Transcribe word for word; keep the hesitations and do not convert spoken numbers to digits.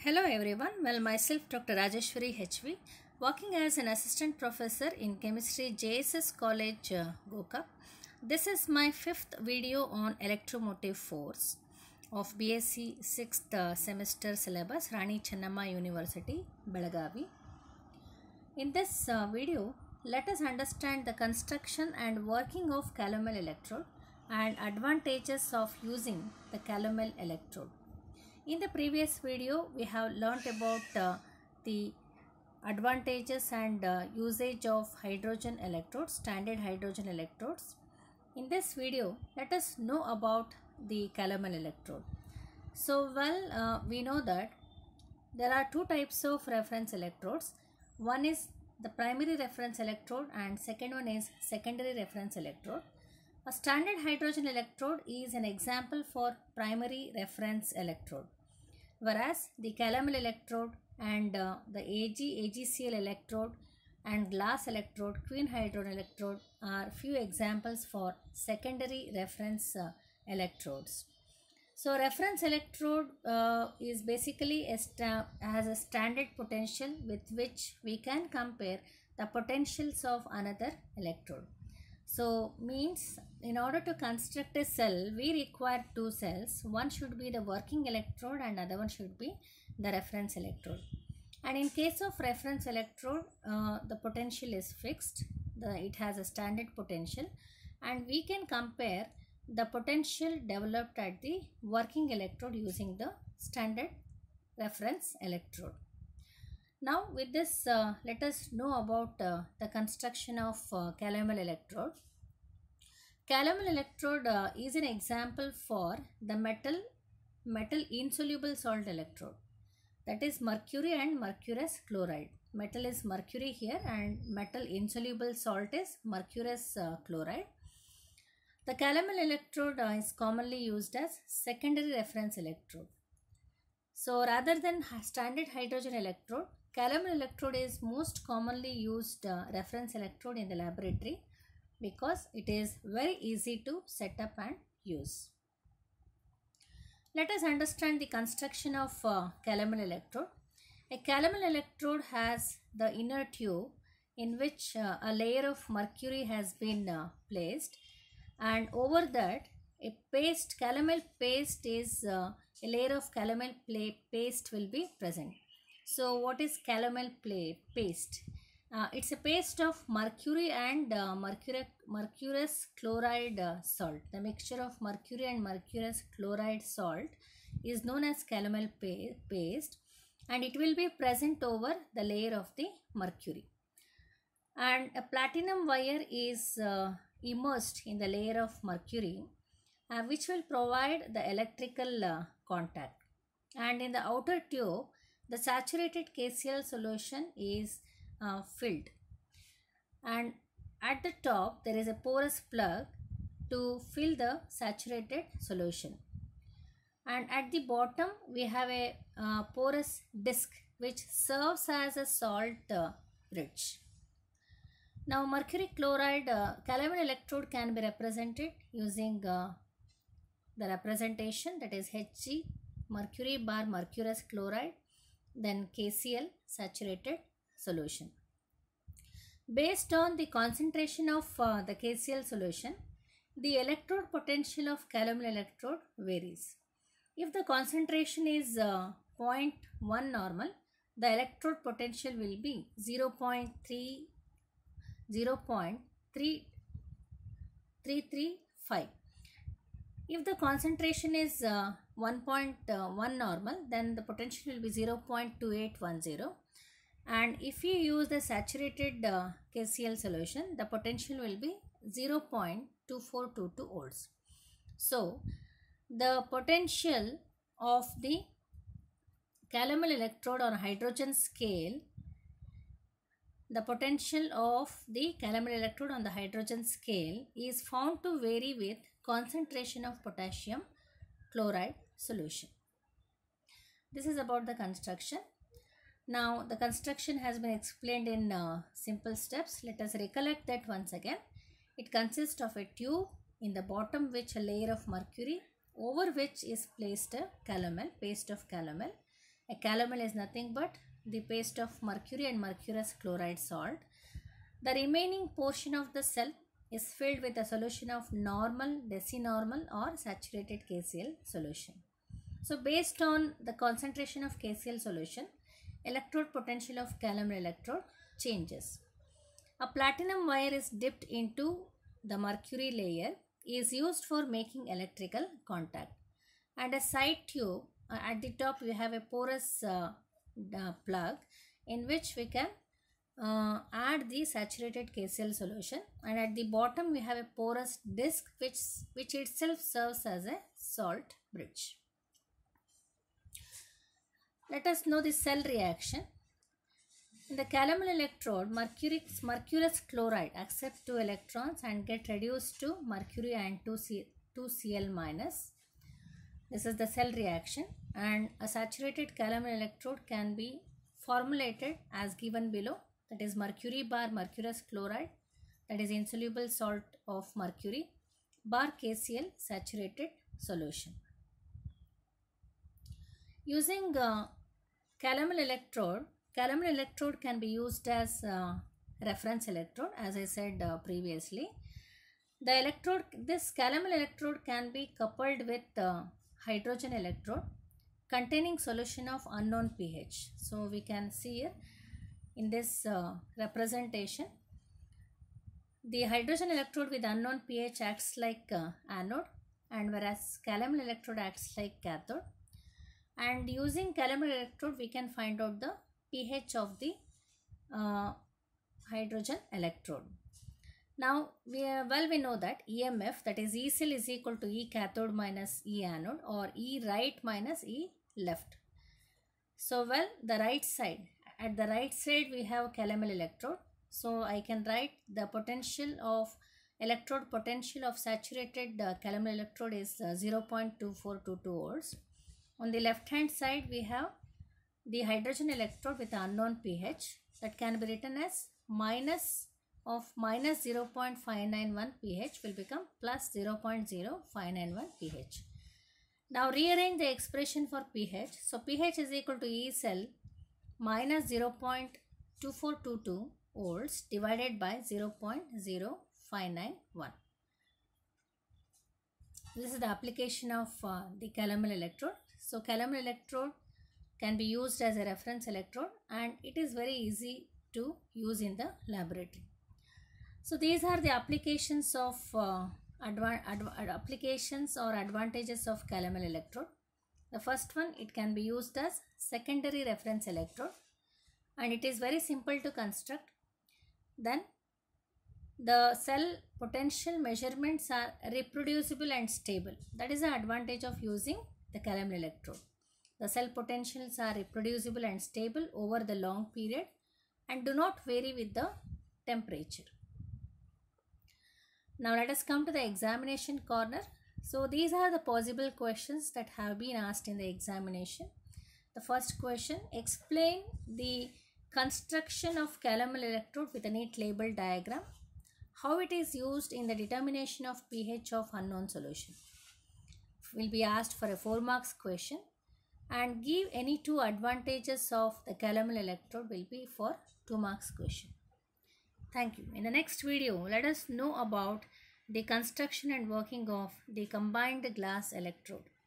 Hello everyone, well myself Doctor Rajeshwari H V, working as an assistant professor in chemistry J S S College uh, Goka. This is my fifth video on electromotive force of B S c sixth uh, semester syllabus, Rani Chennamma University, Belagavi. In this uh, video, let us understand the construction and working of calomel electrode and advantages of using the calomel electrode. In the previous video, we have learnt about uh, the advantages and uh, usage of hydrogen electrodes, standard hydrogen electrodes. In this video, let us know about the calomel electrode. So, well, uh, we know that there are two types of reference electrodes. One is the primary reference electrode and second one is secondary reference electrode. A standard hydrogen electrode is an example for primary reference electrode, whereas the calomel electrode and uh, the A G, A G C L electrode and glass electrode, Queen hydrogen electrode are few examples for secondary reference uh, electrodes. So, reference electrode uh, is basically a has a standard potential with which we can compare the potentials of another electrode. So, means in order to construct a cell, we require two cells. One should be the working electrode and other one should be the reference electrode. And in case of reference electrode, uh, the potential is fixed. The, it has a standard potential and we can compare the potential developed at the working electrode using the standard reference electrode. Now with this, uh, let us know about uh, the construction of uh, calomel electrode. Calomel electrode uh, is an example for the metal metal insoluble salt electrode, that is mercury and mercurous chloride. Metal is mercury here and metal insoluble salt is mercurous uh, chloride. The calomel electrode uh, is commonly used as secondary reference electrode. So rather than standard hydrogen electrode, calomel electrode is most commonly used uh, reference electrode in the laboratory because it is very easy to set up and use. Let us understand the construction of uh, calomel electrode. A calomel electrode has the inner tube in which uh, a layer of mercury has been uh, placed, and over that a paste, calomel paste is uh, a layer of calomel paste will be present. So what is calomel paste? Uh, it's a paste of mercury and uh, mercurous, mercurous chloride uh, salt. The mixture of mercury and mercurous chloride salt is known as calomel paste and it will be present over the layer of the mercury. And a platinum wire is uh, immersed in the layer of mercury uh, which will provide the electrical uh, contact. And in the outer tube, the saturated K C l solution is uh, filled. And at the top, there is a porous plug to fill the saturated solution. And at the bottom, we have a uh, porous disc which serves as a salt uh, bridge. Now, mercury chloride uh, calomel electrode can be represented using uh, the representation, that is Hg, mercury bar mercurous chloride, then K C l saturated solution. Based on the concentration of uh, the K C l solution, the electrode potential of calomel electrode varies. If the concentration is uh, zero point one normal, the electrode potential will be zero point three three five. If the concentration is uh, one point one normal, then the potential will be zero point two eight one zero. And if you use the saturated uh, K C l solution, the potential will be zero point two four two two volts. So, the potential of the calomel electrode on hydrogen scale, the potential of the calomel electrode on the hydrogen scale is found to vary with concentration of potassium chloride solution. This is about the construction. Now the construction has been explained in uh, simple steps. Let us recollect that once again. It consists of a tube, in the bottom which a layer of mercury, over which is placed a calomel, paste of calomel. A calomel is nothing but the paste of mercury and mercurous chloride salt. The remaining portion of the cell is filled with a solution of normal, decinormal or saturated K C l solution. So based on the concentration of K C l solution, electrode potential of calomel electrode changes. A platinum wire is dipped into the mercury layer is used for making electrical contact, and a side tube uh, at the top we have a porous uh, uh, plug in which we can uh, add the saturated K C l solution, and at the bottom we have a porous disc which which itself serves as a salt bridge. Let us know the cell reaction. In the calomel electrode, mercury, mercurous chloride accepts two electrons and get reduced to mercury and two C l minus. This is the cell reaction, and a saturated calomel electrode can be formulated as given below, that is mercury bar mercurous chloride, that is insoluble salt of mercury, bar K C l saturated solution. Using uh, calomel electrode, calomel electrode can be used as uh, reference electrode, as I said uh, previously. The electrode, this calomel electrode can be coupled with uh, hydrogen electrode containing solution of unknown pH. So we can see here in this uh, representation, the hydrogen electrode with unknown pH acts like uh, anode, and whereas calomel electrode acts like cathode. And using calomel electrode we can find out the pH of the uh, hydrogen electrode. Now we uh, well we know that E M F, that is E cell, is equal to E cathode minus E anode, or E right minus E left. So well, the right side, at the right side we have calomel electrode. So I can write the potential of electrode potential of saturated uh, calomel electrode is uh, zero point two four two two volts. On the left hand side we have the hydrogen electrode with unknown pH, that can be written as minus of minus zero point five nine one pH will become plus zero point zero five nine one pH. Now rearrange the expression for pH. So pH is equal to E cell minus zero point two four two two volts divided by zero point zero five nine one. This is the application of uh, the calomel electrode. So calomel electrode can be used as a reference electrode, and it is very easy to use in the laboratory. So these are the applications of uh, adva adv applications or advantages of calomel electrode. The first one, it can be used as secondary reference electrode, and it is very simple to construct. Then the cell potential measurements are reproducible and stable. That is the advantage of using the calomel electrode. The cell potentials are reproducible and stable over the long period and do not vary with the temperature. Now let us come to the examination corner. So these are the possible questions that have been asked in the examination. The first question, explain the construction of calomel electrode with a neat label diagram. How it is used in the determination of pH of unknown solution. Will be asked for a four marks question, and give any two advantages of the calomel electrode will be for two marks question. Thank you. In the next video, let us know about the construction and working of the combined glass electrode.